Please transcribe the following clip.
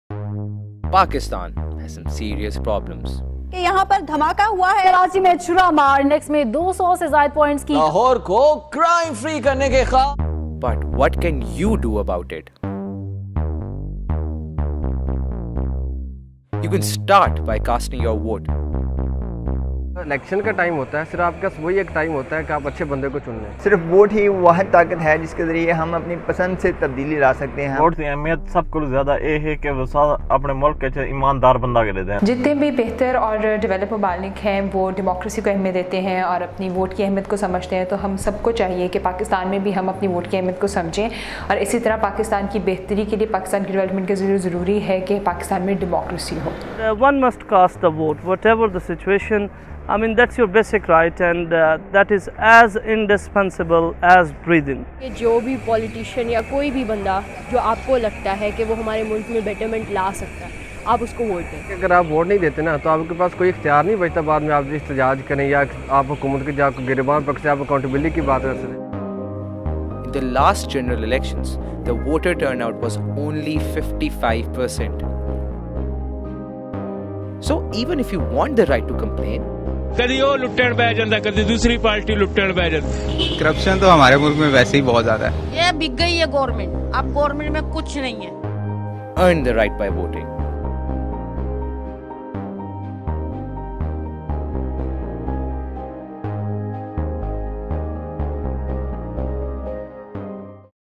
Pakistan has some serious problems. کہ یہاں پر دھماکہ ہوا ہے. کراچی میں چھرا مار انڈیکس میں 200 سے زائد پوائنٹس کی. لاہور کو کرائم فری کرنے کے خواہاں. But what can you do about it? You can start by casting your vote. Election کا ٹائم ہوتا ہے, صرف آپ کے پاس وہی ایک ٹائم ہوتا ہے کہ آپ اچھے بندے کو چن لیں. صرف ووٹ ہی واحد طاقت ہے جس کے ذریعے ہم اپنی پسند سے تبدیلی لا سکتے ہیں. ووٹ کی اہمیت سب کو زیادہ یہ ہے کہ وہ اپنے ملک کے ایماندار بندہ کے لیتے ہیں. جتنے بھی بہتر اور ڈیولپ ممالک ہیں وہ ڈیموکریسی کو اہمیت دیتے ہیں اور اپنی ووٹ کی اہمیت کو سمجھتے ہیں, تو ہم سب کو چاہیے کہ پاکستان میں بھی ہم اپنی ووٹ کی اہمیت کو سمجھیں, اور اسی طرح پاکستان کی بہتری کے لیے, پاکستان کی ڈیولپمنٹ کے ذریعے ضروری ہے کہ پاکستان میں ڈیموکریسی ہو. One must cast a vote, whatever the situation. I mean, that's your basic right, and that is as indispensable as breathing. جو بھی پولیٹیشین یا کوئی بھی بندہ جو آپ کو لگتا ہے کہ وہ ہمارے ملک میں بیٹرمنٹ لا سکتا ہے, آپ اس کو ووٹ دیں. اگر آپ ووٹ نہیں دیتے نا تو آپ کے پاس کوئی اختیار نہیں بچتا بعد میں آپ احتجاج کریں یا آپ حکومت کے جا گریبان پکڑ سے آپ اکاؤنٹیبلٹی کی بات کر سکیں. In the last general elections, the voter turnout was only 55%. So even if you want the right to complain, کدی وہ لٹن پہ جاتا, کدی دوسری پارٹی لٹن پہ جاتی. کرپشن تو ہمارے ملک میں ویسے ہی بہت زیادہ ہے. یہ بک گئی ہے گورنمنٹ, اب گورنمنٹ میں کچھ نہیں ہے. earn the right by voting.